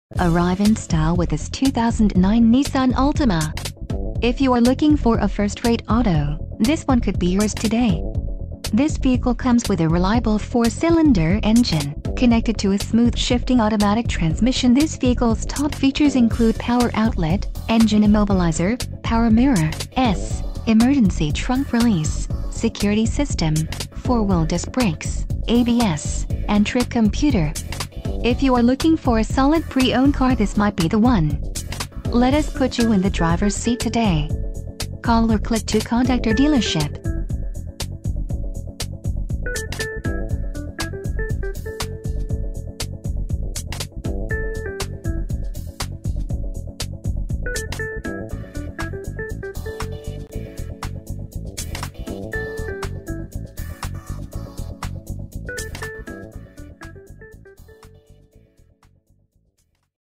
Arrive in style with this 2009 Nissan Altima. If you are looking for a first-rate auto, this one could be yours today. This vehicle comes with a reliable 4-cylinder engine, connected to a smooth shifting automatic transmission. This vehicle's top features include power outlet, engine immobilizer, power mirror, emergency trunk release, security system, 4-wheel disc brakes, ABS, and trip computer. If you are looking for a solid pre-owned car, this might be the one. Let us put you in the driver's seat today. Call or click to contact our dealership.